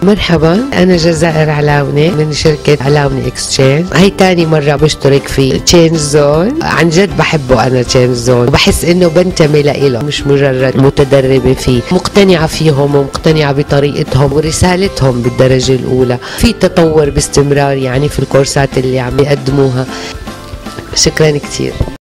مرحبا، أنا جزائر علاونة من شركة علاونة اكستشينج. هي تاني مرة بشترك في تشينج زون. عن جد بحبه أنا تشينج زون، وبحس إنه بنتمي لإله، مش مجرد متدربة فيه. مقتنعة فيهم ومقتنعة بطريقتهم ورسالتهم بالدرجة الأولى. في تطور باستمرار يعني في الكورسات اللي عم يقدموها. شكرا كتير.